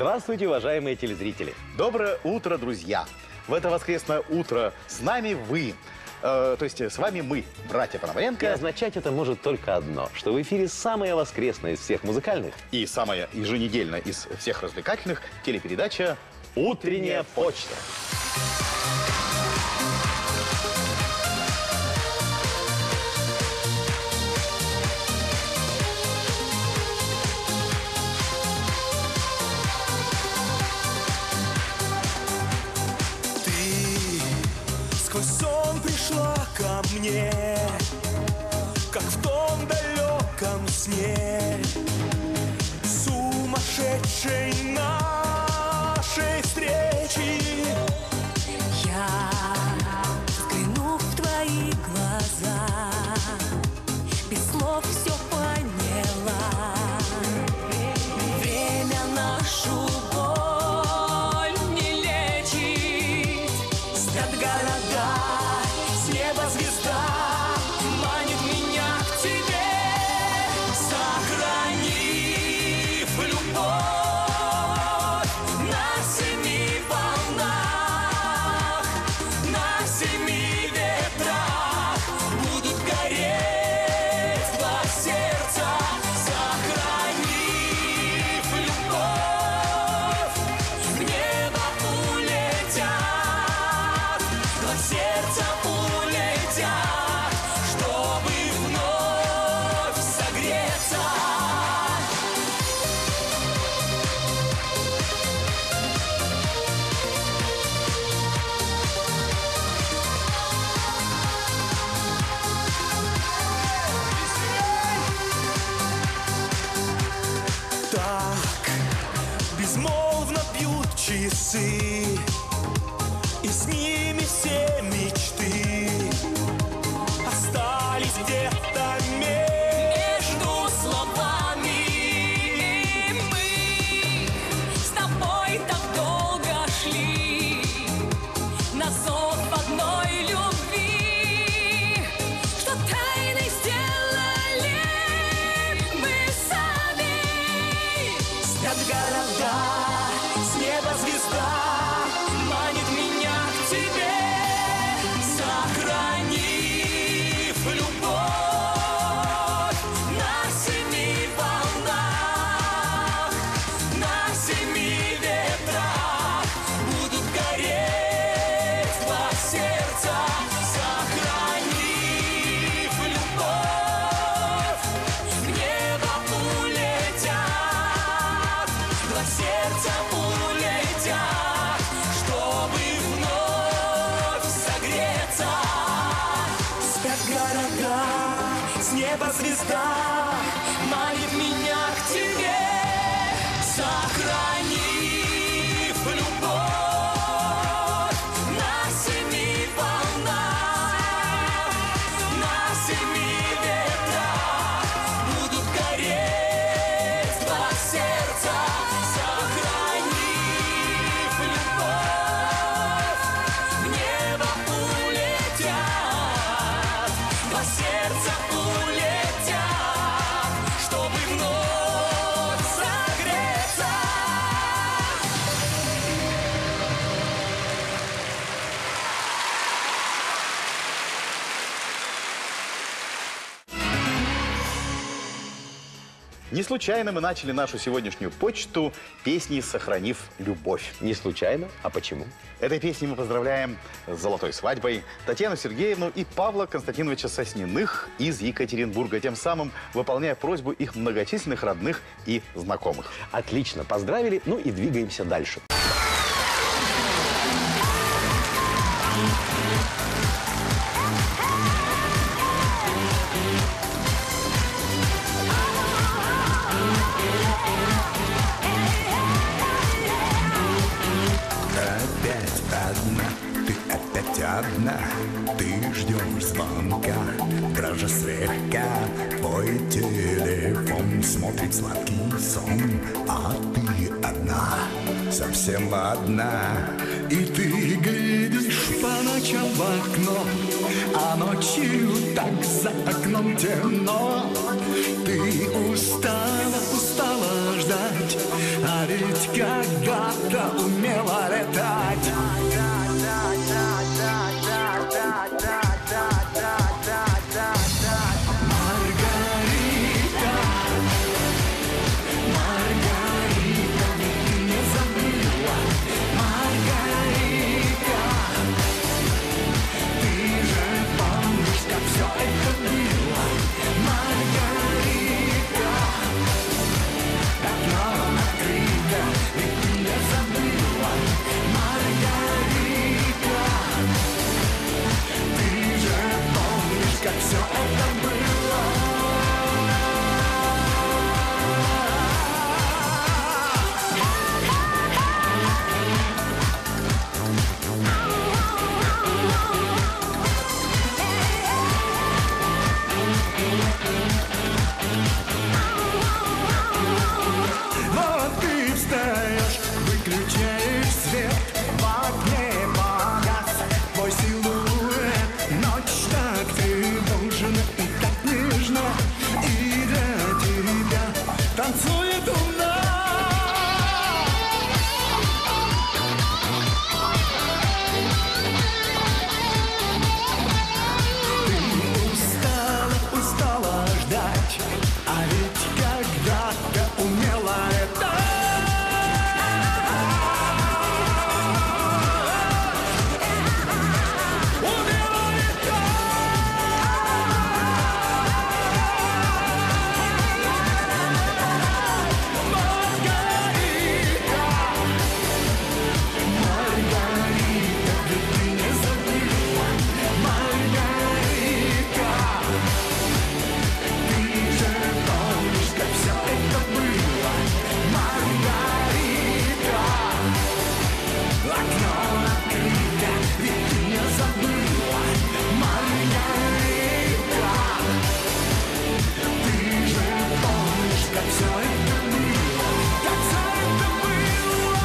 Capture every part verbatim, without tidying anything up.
Здравствуйте, уважаемые телезрители. Доброе утро, друзья. В это воскресное утро с нами вы. Э, то есть с вами мы, братья Пономаренко. И означать это может только одно, что в эфире самая воскресная из всех музыкальных И самая еженедельная из всех развлекательных телепередача «Утренняя почта». Сквозь сон пришла ко мне, как в том далеком сне, сумасшедшей нашей встречи. Я взгляну в твои глаза, без слов все поняла. Время нашу боль не лечит. Спят города, с неба звезда манит меня к тебе. Сохранив любовь на семи волнах, на семи ветрах будут гореть два сердца. Сохранив любовь, в небо улетят, два сердца улетят, чтобы вновь согреться. Так безмолвно бьют часы, и с ними все мечты остались где-то между словами. И мы с тобой так долго шли на зов одной любви, что тайны сделали мы сами. Спят города, с неба звезда манит меня к тебе. Сохранив любовь на семи волнах, на семи ветрах будут гореть два сердца. Сохранив любовь, в небо улетят, два сердца улетят, чтобы вновь согреться. Спят города, с неба звезда манит меня к тебе. Сохранив любовь на семи волнах, на семи ветрах будут гореть два сердца. Сохранив любовь, в небо улетят, два сердца улетят, чтобы вновь согреться. Не случайно мы начали нашу сегодняшнюю почту песней «Сохранив любовь». Не случайно, а почему? Этой песней мы поздравляем с золотой свадьбой Татьяну Сергеевну и Павла Константиновича Сосниных из Екатеринбурга, тем самым выполняя просьбу их многочисленных родных и знакомых. Отлично, поздравили, ну и двигаемся дальше. Опять одна, ты опять одна, ты ждешь звонка, дрожа слегка, твой телефон смотрит сладкий сон, а ты одна, совсем одна, и ты глядишь по ночам в окно, а ночью так за окном темно. Ты устала, устала ждать, ждать, а ведь когда-то умела летать. Маргарита, Маргарита, ведь ты не забыла. Маргарита, ты же помнишь, как все это было. Маргарита, окно открыто, ведь ты не забыла. Маргарита, ты же помнишь, как все это было. Вот ты встаешь, выключаешь свет, в окне погас твой силуэт. Ночь так ты должен и так нежно, и для тебя танцует луна. Ты устала, устала ждать, а ведь когда-то умела летать. Умела Маргарита, Маргарита, ведь ты не забыла. Маргарита, ты же помнишь, как все это было. Маргарита, окно открыто, ведь ты не забыла. Маргарита, ты же помнишь, как все это было. Как все это было.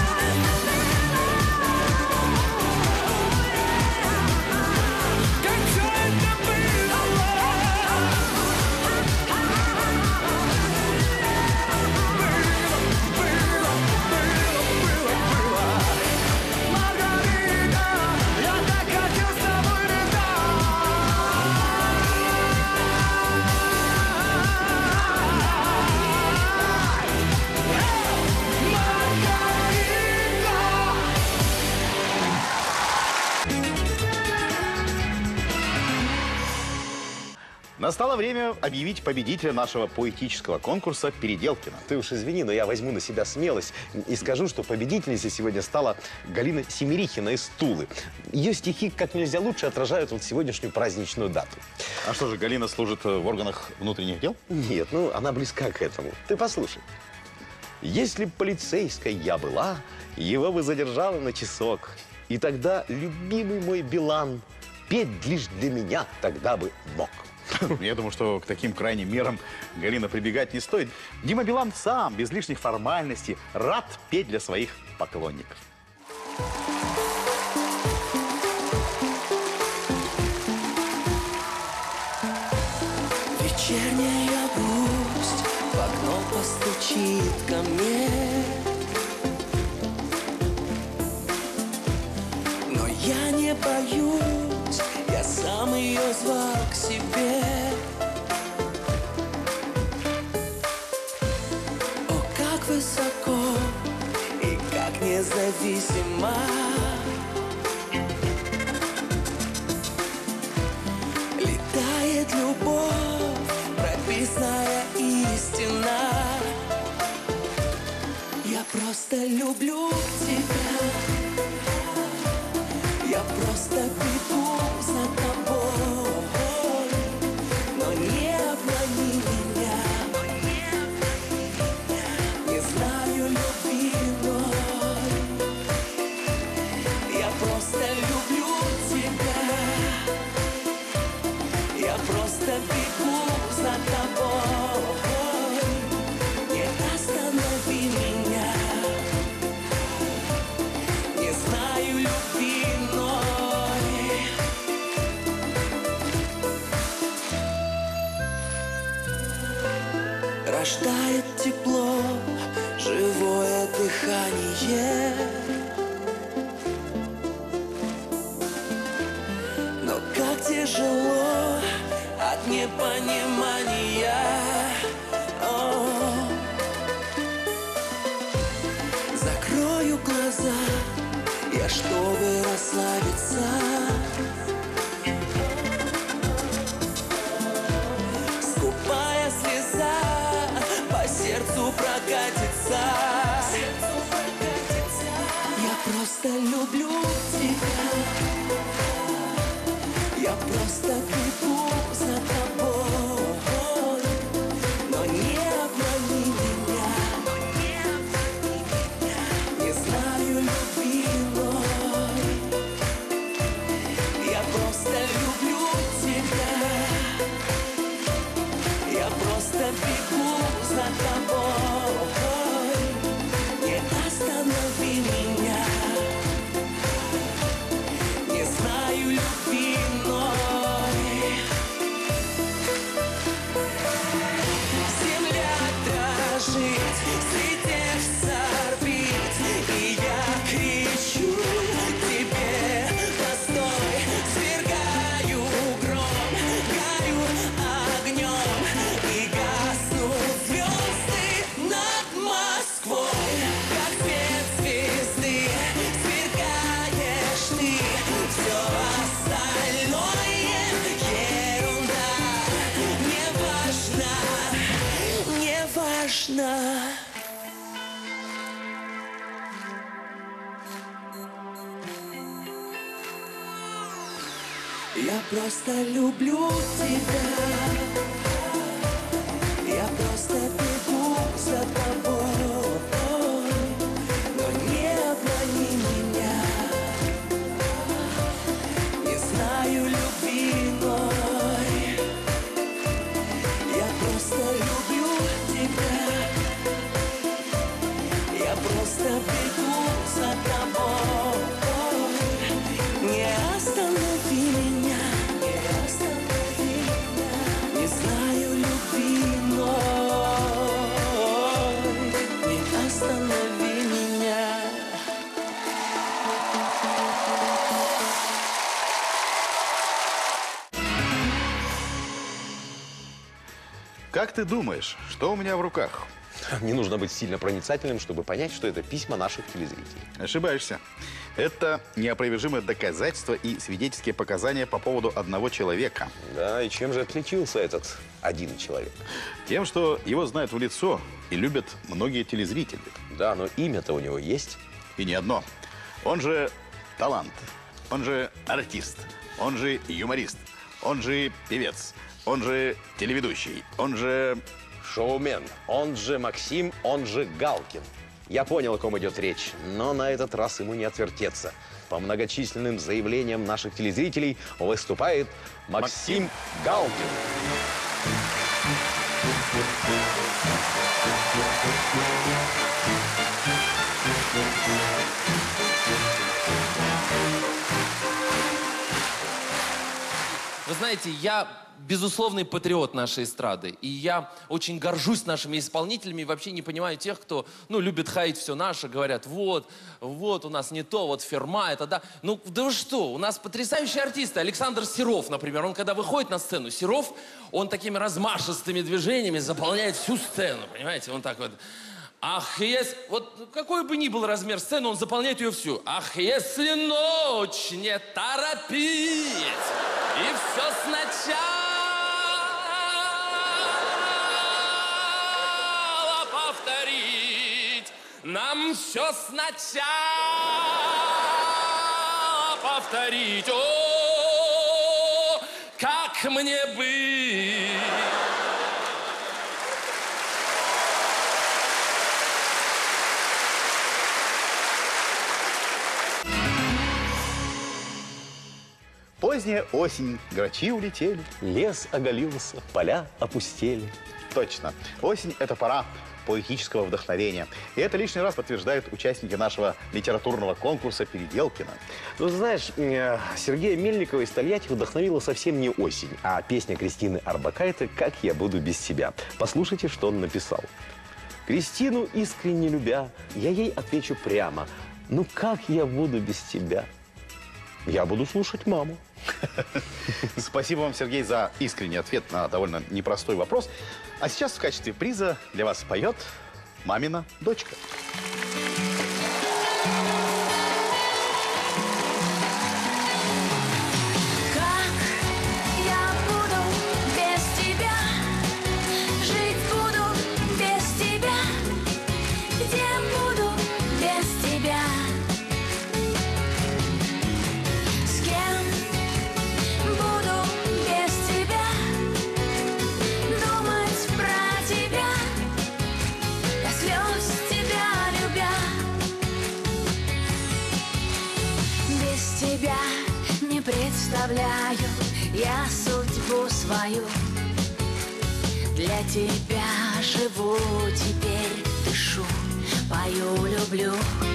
Как все это было. Маргарита, я так хотел с тобой Настало время объявить победителя нашего поэтического конкурса «Переделкина». Ты уж извини, но я возьму на себя смелость и скажу, что победительницей сегодня стала Галина Семерихина из Тулы. Ее стихи как нельзя лучше отражают вот сегодняшнюю праздничную дату. А что же, Галина служит в органах внутренних дел? Нет, ну она близка к этому. Ты послушай. Если б полицейской я была, его бы задержала на часок. И тогда любимый мой Билан петь лишь для меня тогда бы мог. Я думаю, что к таким крайним мерам Галина прибегать не стоит. Дима Билан сам, без лишних формальностей, рад петь для своих поклонников. Вечерняя грусть в окно постучит ко мне, но я не боюсь, я сам ее звал к себе. О, как высоко и как независимо летает любовь, прописная истина. Я просто люблю тебя, я просто бегу за тобой, но не обмани меня, не знаю любви иной. Я просто люблю тебя, я просто бегу за тобой, не останови меня, не знаю любви иной. Рождает тепло тяжело от непонимания. О, закрою глаза, я чтобы расслабиться. Скупая слеза по сердцу прокатится. Я просто люблю тебя. Я просто бегу за тобой. Но не обмани меня. Не знаю любви иной. Я просто люблю тебя. Я просто бегу за тобой. Не останови меня. Не знаю любви иной. Земля дрожит, слетев с орбит, и я кричу тебе: постой, свергаю гром, горю огнем, и гаснут звезды над Москвой. Как свет звезды сверкаешь ты, все остальное ерунда. Не важно, не важно. Я просто люблю тебя. Я просто бегу за тобой. Но не обмани меня. Не знаю любви иной. Я просто люблю тебя. Я просто бегу за тобой. Не останови меня. Не останови меня. Не знаю любви иной. Не останови меня. Как ты думаешь, что у меня в руках? Не нужно быть сильно проницательным, чтобы понять, что это письма наших телезрителей. Ошибаешься. Это неопровержимое доказательство и свидетельские показания по поводу одного человека. Да, и чем же отличился этот один человек? Тем, что его знают в лицо и любят многие телезрители. Да, но имя-то у него есть. И не одно. Он же талант, он же артист, он же юморист, он же певец, он же телеведущий, он же... Шоумен, он же Максим, он же Галкин. Я понял, о ком идет речь, но на этот раз ему не отвертеться. По многочисленным заявлениям наших телезрителей выступает Максим, Максим Галкин. Вы знаете, я безусловный патриот нашей эстрады. И я очень горжусь нашими исполнителями и вообще не понимаю тех, кто, ну, любит хаять все наше, говорят: вот, вот у нас не то, вот Ферма, это да. Ну, да вы что, у нас потрясающие артисты. Александр Серов, например, он когда выходит на сцену, Серов, он такими размашистыми движениями заполняет всю сцену, понимаете, он так вот... Ах, если... Вот какой бы ни был размер сцены, он заполняет ее всю. Ах, если ночь не торопить, и все сначала повторить, нам все сначала повторить. О, как мне быть? Поздняя осень, грачи улетели. Лес оголился, поля опустели. Точно. Осень – это пора поэтического вдохновения. И это лишний раз подтверждают участники нашего литературного конкурса «Переделкино». Ну, знаешь, э, Сергея Мельникова из Тольятти вдохновила совсем не осень, а песня Кристины Орбакайте «Как я буду без тебя». Послушайте, что он написал. Кристину искренне любя, я ей отвечу прямо: ну как я буду без тебя? Я буду слушать маму. Спасибо вам, Сергей, за искренний ответ на довольно непростой вопрос. А сейчас в качестве приза для вас поет мамина дочка. Представляю я судьбу свою. Для тебя живу теперь, дышу, пою, люблю.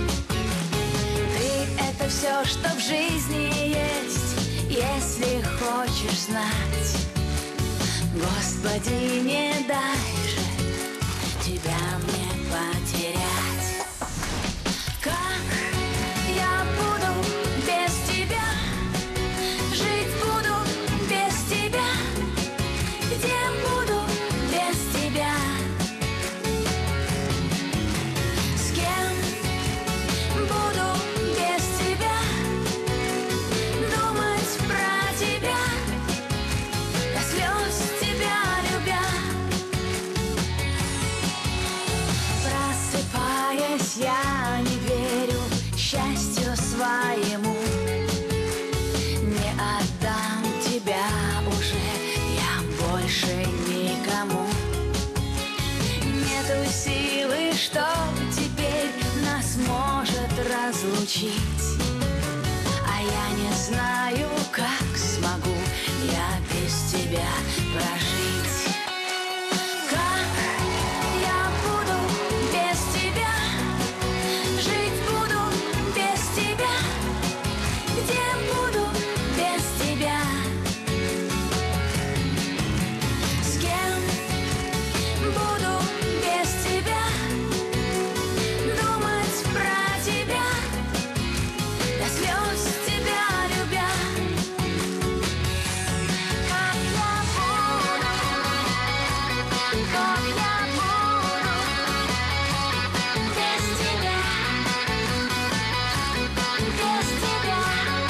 Ты — это все, что в жизни есть, если хочешь знать. Господи, не дай же тебя мне потерять. Как я буду без тебя? Жить буду без тебя. Где буду без тебя? С кем буду без тебя? Думать про тебя, до слез тебя любя. Просыпаясь, я не верю счастью своему. Не отдам тебя уже я больше никому. Нету силы, что теперь нас может разлучить. А я не знаю, как смогу я без тебя прожить. Как я буду без тебя? Жить буду без тебя. Где буду без тебя? С кем буду без тебя? Думать про тебя, до слез тебя любя. Как я буду, как я буду без тебя, без тебя.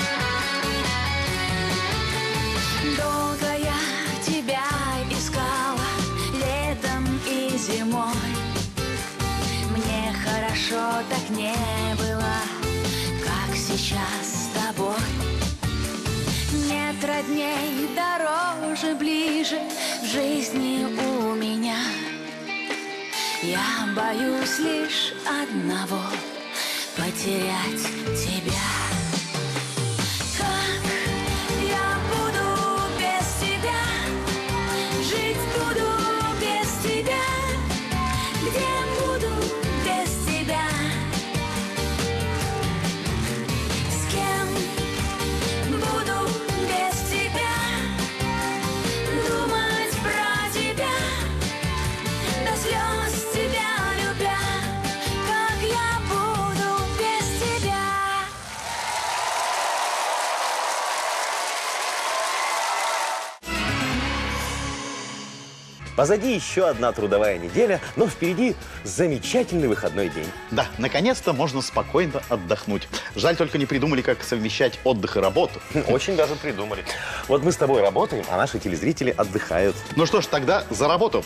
Долго я тебя искала летом и зимой. Мне хорошо так не было, как сейчас с тобой. Нет родней, дороже, ближе в жизни у меня. Я боюсь лишь одного — потерять тебя. Как я буду без тебя? Жить буду без тебя. Где буду без тебя? С кем буду без тебя? Думать про тебя, до слез тебя любя. Как я буду без тебя? Позади еще одна трудовая неделя, но впереди замечательный выходной день. Да, наконец-то можно спокойно отдохнуть. Жаль, только не придумали, как совмещать отдых и работу. Очень даже придумали. Вот мы с тобой работаем, а наши телезрители отдыхают. Ну что ж, тогда за работу.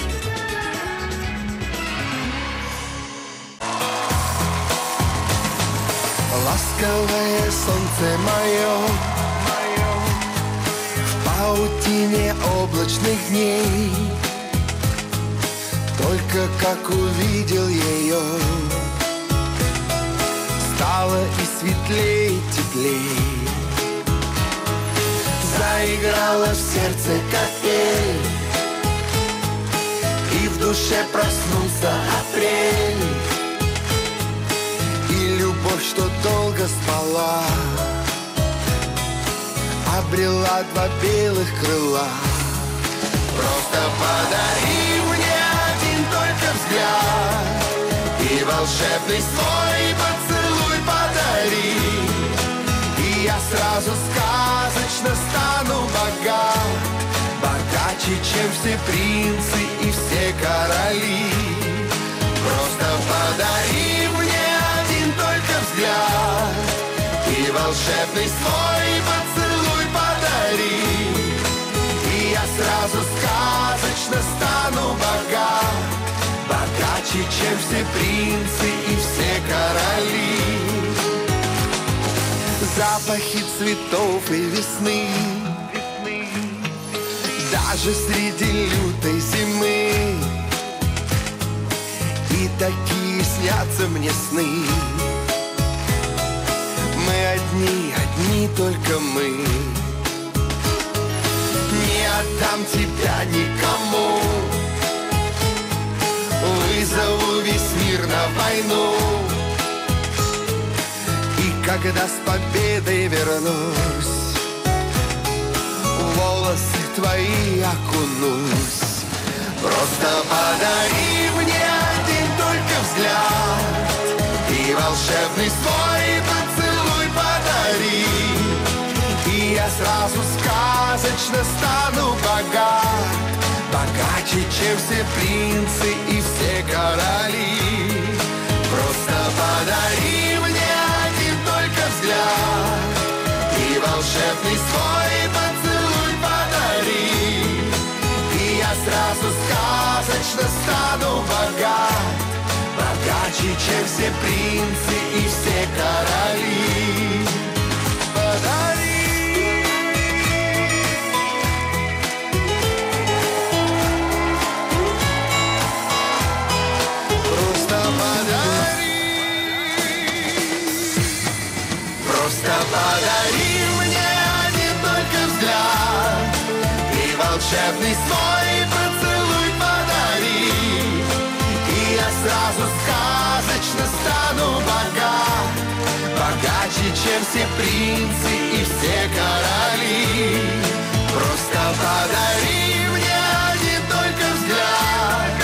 Ласковое солнце мое, в паутине облачных дней. Только как увидел ее, стало и светлей, и теплей. Заиграла в сердце, как пель, и в душе проснулся апрель. И любовь, что долго спала, обрела два белых крыла. Просто подари мне один только взгляд, и волшебный свой поцелуй подари, и я сразу сразу сказочно стану богат, богаче, чем все принцы и все короли. Просто подари мне один только взгляд и волшебный свой поцелуй подари, и я сразу сказочно стану богат, богаче, чем все принцы и все короли. Запахи цветов и весны, даже среди лютой зимы, и такие снятся мне сны. Мы одни, одни только мы. Не отдам тебя никому, вызову весь мир на войну, и когда с победой вернусь, в волосы твои окунусь. Просто подари мне один только взгляд и волшебный свой поцелуй подари, и я сразу сказочно стану богат, богаче, чем все принцы и все короли. Просто подари мне один только взгляд и волшебный свой поцелуй подари, и я сразу сказочно стану богат, богаче, чем все принцы и все короли. Подари. Просто подари мне один только взгляд и волшебный свой поцелуй подари, и я сразу сказочно стану богат, богаче, чем все принцы и все короли. Просто подари мне один только взгляд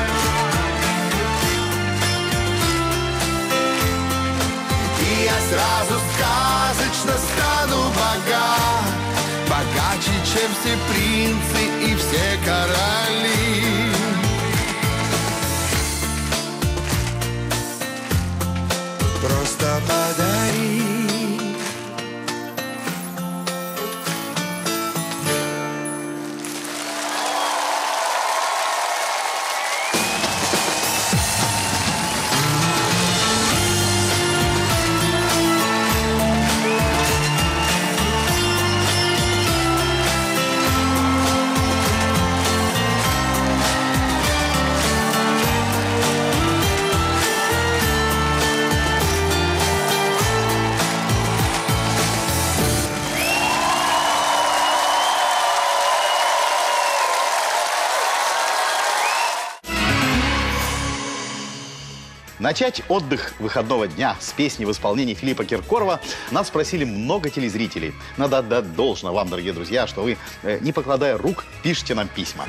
и я сразу сказочно стану богат, богаче, чем все принцы и все короли. Просто подари. Начать отдых выходного дня с песни в исполнении Филиппа Киркорова нас спросили много телезрителей. Надо отдать должное вам, дорогие друзья, что вы, э, не покладая рук, пишете нам письма.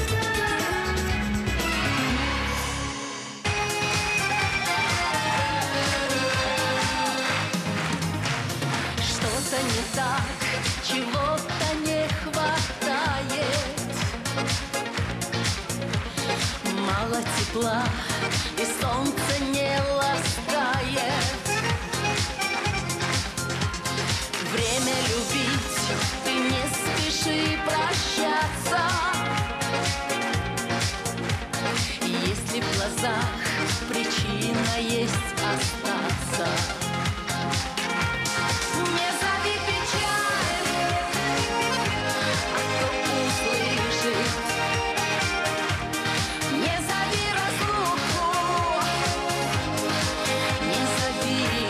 Что-то не так, чего-то не хватает. Мало тепла, и солнце не ласкает. Время любить, ты не спеши прощаться. Если в глазах причина есть остаться, не зови печаль, а кто услышит. Не зови разлуку, не зови.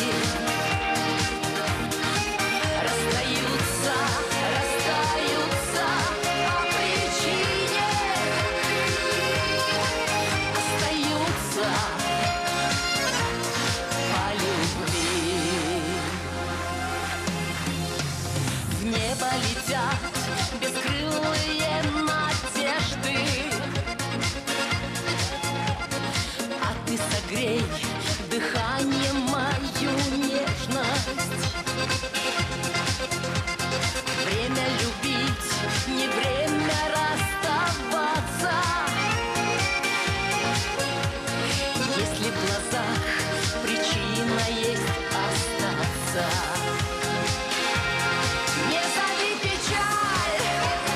Расстаются, расстаются по причине, остаются по любви. В небо летят бескрылые надежды, а ты согрей дыханием мою нежность. остаются. Не зови печаль,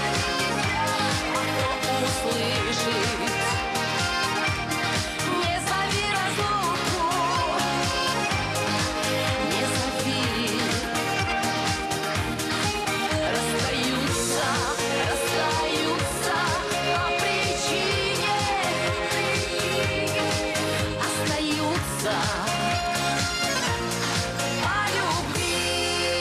потом услышит. Не зови разлуку, не зови. Расстаются, расстаются по причине. Остаются по любви.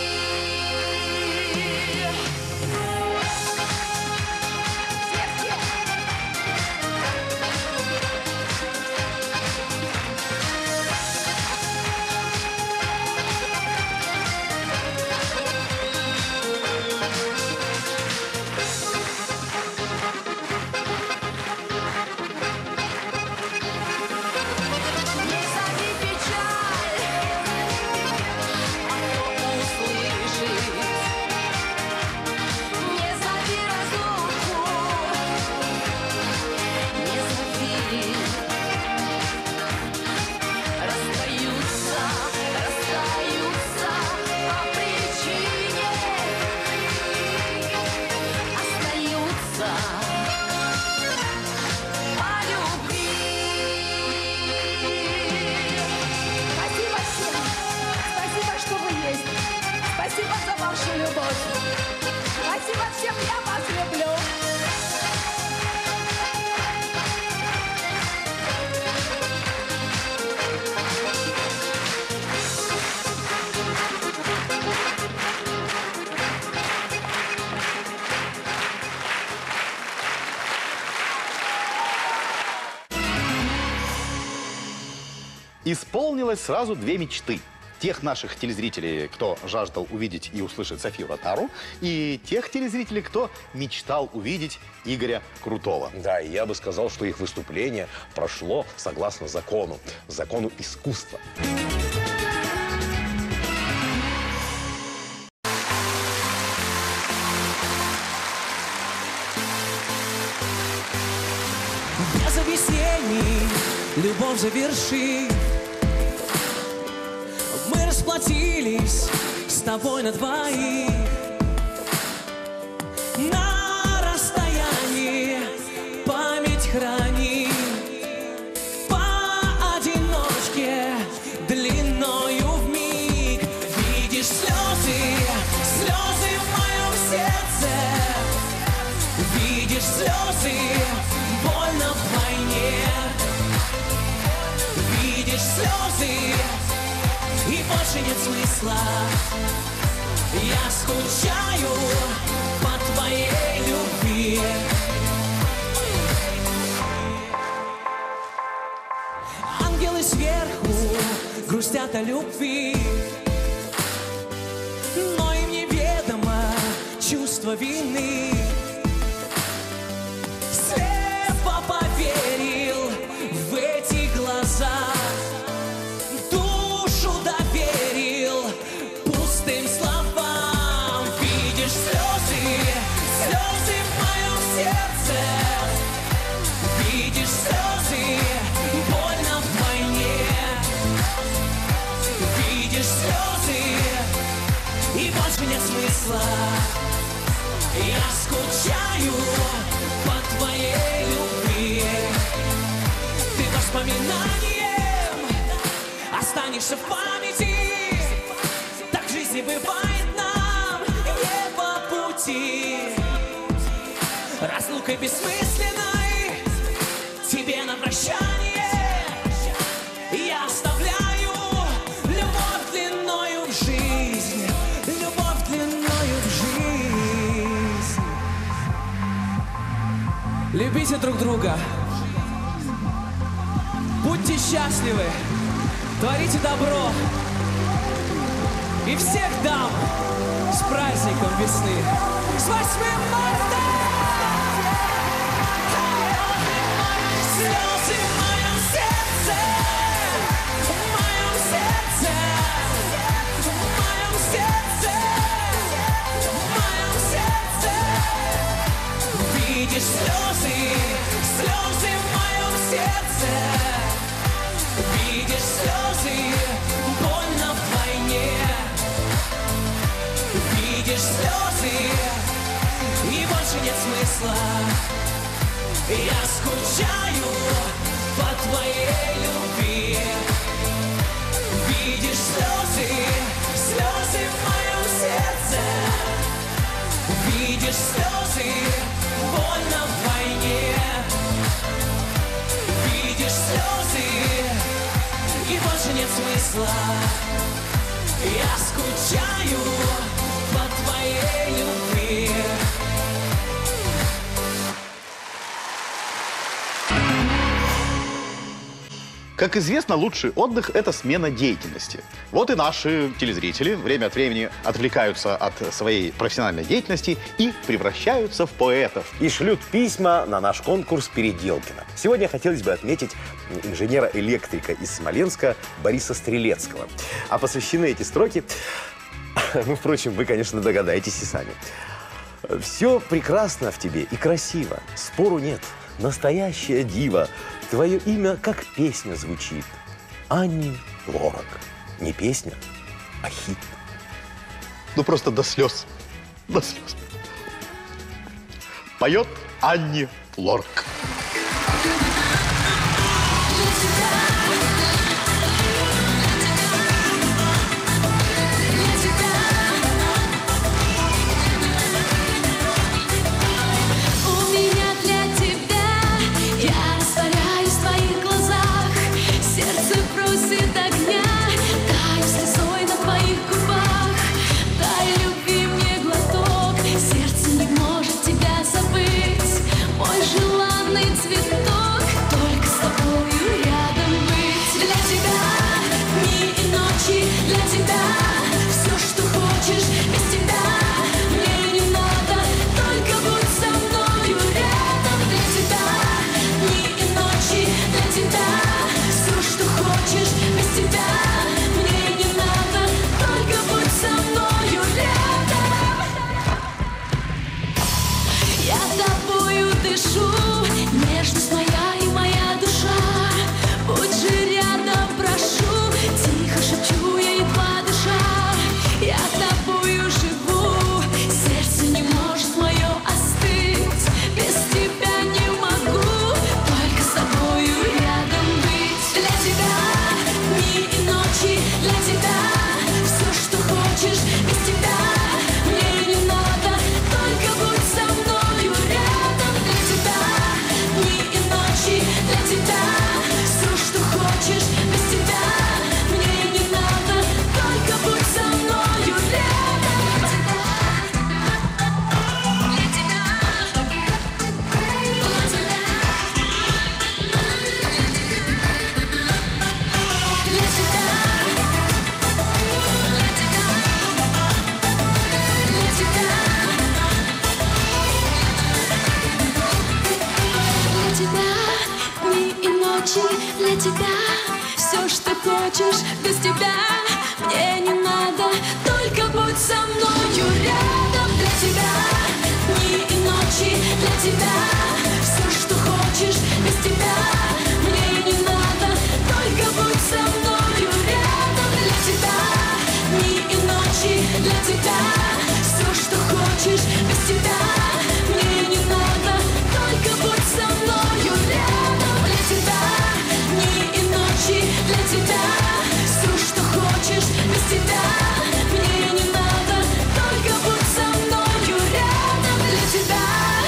Не зови печаль, потом услышит. Не зови разлуку, не зови. Расстаются, расстаются по причине. Остаются по любви. Спасибо всем. Спасибо, что вы есть. Спасибо за вашу любовь. Спасибо всем, я вас люблю. Исполнилось сразу две мечты. Тех наших телезрителей, кто жаждал увидеть и услышать Софию Ротару, и тех телезрителей, кто мечтал увидеть Игоря Крутого. Да, и я бы сказал, что их выступление прошло согласно закону, закону искусства. Без объяснений любовь заверши. Мы расплатились с тобой на двоих. На расстоянии память храни. Поодиночке длиною вмиг. Видишь слезы, слезы в моем сердце. Видишь слезы, больно вдвойне. Видишь слезы, и больше нет смысла. Я скучаю по твоей любви. Ангелы сверху грустят о любви, но им неведомо чувство вины. Слепо поверил в эти глаза, душу доверил пустым словам. Видишь слезы, слезы в моем сердце. Видишь слезы, больно вдвойне. Видишь слезы, и больше нет смысла. Я скучаю по твоей любви. Ты воспоминанием останешься в памяти. Так в жизни бывает нам не по пути. Разлукой бессмысленной тебе на прощание я оставляю любовь длиною в жизнь. Любовь длиною в жизнь. Любите друг друга. Будьте счастливы. Творите добро. И всех дам с праздником весны. С восьмым марта! Слезы в моем сердце. В моем сердце. В моем сердце. В моем сердце. Видишь слезы, слезы в моем сердце. Видишь слезы, больно вдвойне. слезы, и больше нет смысла. Я скучаю по твоей любви. Видишь слезы, слезы в моем сердце. Видишь слезы, больно в войне. Видишь слезы, и больше нет смысла. Я скучаю по твоей любви. Как известно, лучший отдых – это смена деятельности. Вот и наши телезрители время от времени отвлекаются от своей профессиональной деятельности и превращаются в поэтов. И шлют письма на наш конкурс Переделкина. Сегодня хотелось бы отметить инженера-электрика из Смоленска Бориса Стрелецкого. А посвящены эти строки, ну, впрочем, вы, конечно, догадаетесь и сами. Все прекрасно в тебе и красиво, спору нет, настоящая дива. Твое имя как песня звучит. Анни Лорак. Не песня, а хит. Ну просто до слез. До слез. Поет Анни Лорак. Для тебя все, что хочешь, без тебя мне не надо, только будь со мною рядом. Для тебя дни и ночи, для тебя все, что хочешь, без тебя мне не надо, только будь со мною рядом. Для тебя дни и ночи, для тебя все, что хочешь, без тебя мне не надо, только будь со мною рядом. Для тебя дни и ночи, для тебя все, что хочешь, без тебя мне не надо, только будь со мною рядом. Для тебя.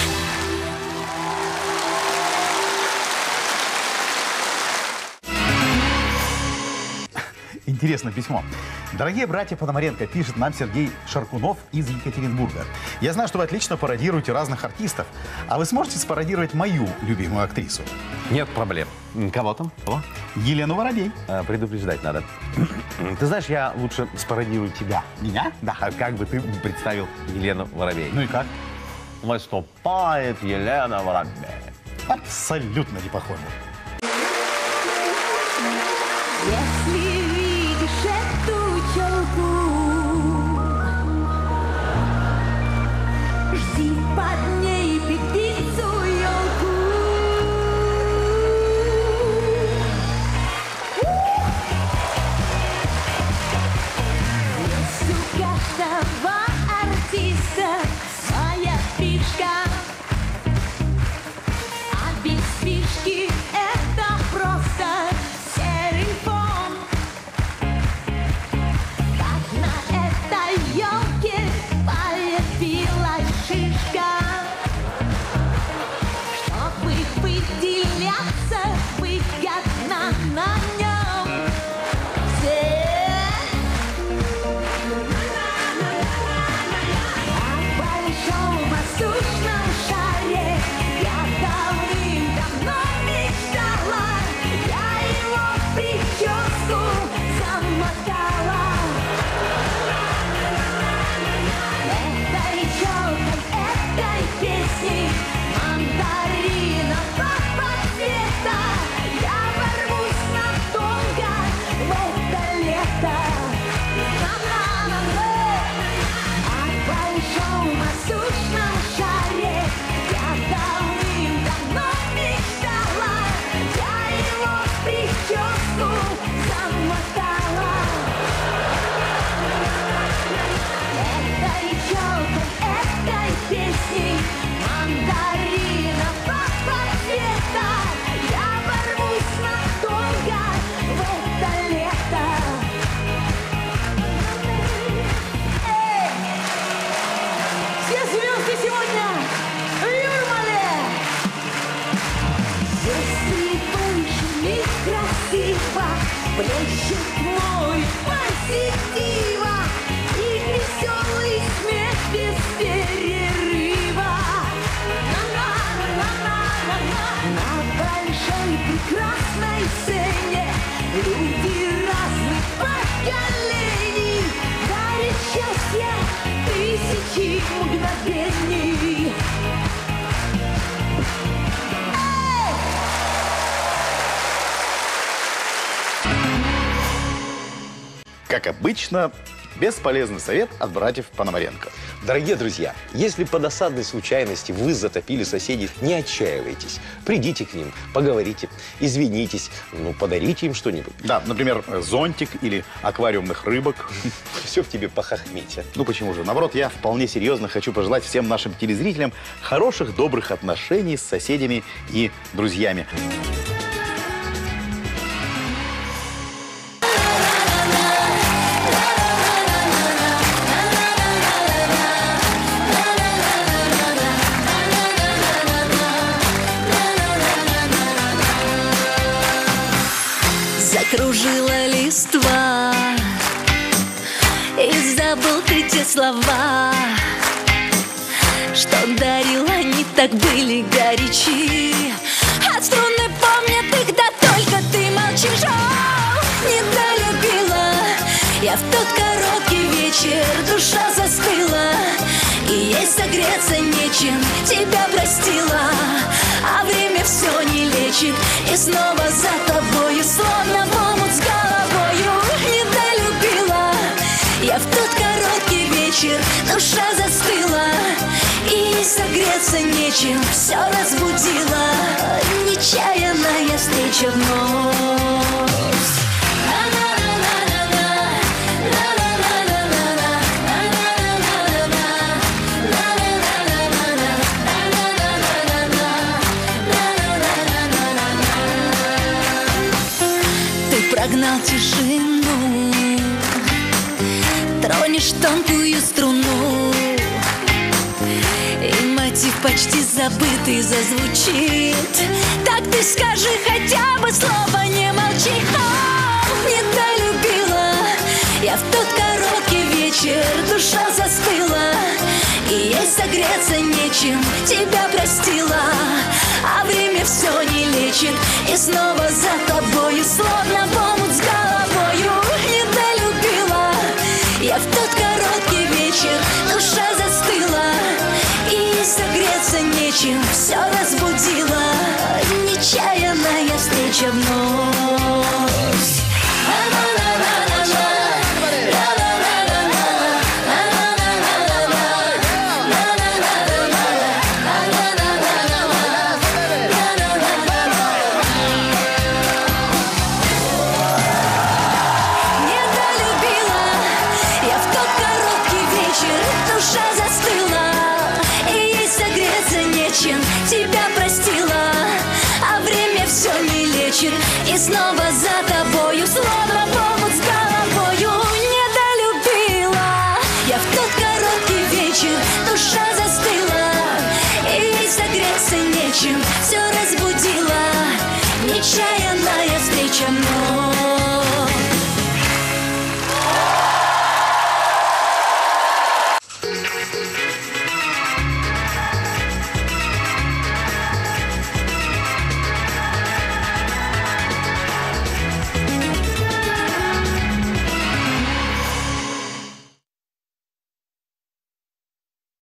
Интересное письмо. Дорогие братья Пономаренко, пишет нам Сергей Шаркунов из Екатеринбурга. Я знаю, что вы отлично пародируете разных артистов. А вы сможете спародировать мою любимую актрису? Нет проблем. Кого там? Кого? Елену Воробей. А, предупреждать надо. Ты знаешь, я лучше спародирую тебя. Меня? Да. А как бы ты представил Елену Воробей? Ну и как? Выступает Елена Воробей. Абсолютно не похоже. Если видишь эту челку, жди под ней певицу елку. Есть у каждого артиста артиста, моя фишка. А без фишки это просто серый фон. Как на этой елке полепилась шишка. Чтобы выделяться выгодно на нем. О большом воздушном шаре я давным-давно мечтала. Я его в прическу замотала. Этой челкой, этой песней мандаринового цвета я ворвусь надолго в это лето. На-на-на-на. О большом воздушном шаре я давным-давно мечтала. Я его в прическу замотала. Этой челкой, этой песней мандаринового цвета я ворвусь надолго в это лето. Эй! Все звезды сегодня в Юрмале! Если выше красиво, плещет море позитива и веселый смех без перерыва. На-на-на-на-на-на. На большой прекрасной сцене люди разных поколений дарят счастье тысячи мгновений. Как обычно, бесполезный совет от братьев Пономаренко. Дорогие друзья, если по досадной случайности вы затопили соседей, не отчаивайтесь. Придите к ним, поговорите, извинитесь, ну, подарите им что-нибудь. Да, например, зонтик или аквариумных рыбок. Все в тебе похохметь, а. Ну почему же? Наоборот, я вполне серьезно хочу пожелать всем нашим телезрителям хороших, добрых отношений с соседями и друзьями. Закружила листва, и забыл ты те слова, что дарила, они так были горячи. А струны помнят их, да только ты молчишь. О, недолюбила я в тот короткий вечер, душа застыла, и ей согреться нечем, тебя простила. А время все не лечит, и снова за тобою, словно в омут с головою. Недолюбила я в тот короткий вечер, душа застыла, и ей согреться нечем, все разбудила нечаянная встреча вновь. Прогнал тишину, тронешь тонкую струну, и мотив почти забытый зазвучит. Так ты скажи хотя бы слово, не молчи. О, недолюбила я в тот короткий вечер, душа застыла, и ей согреться нечем, тебя простила. А время все не лечит, и снова за тобою, словно в омут с головою. Недолюбила я в тот короткий вечер, душа застыла, и ей согреться нечем, все разбудила нечаянная встреча вновь. вечер, душа застыла.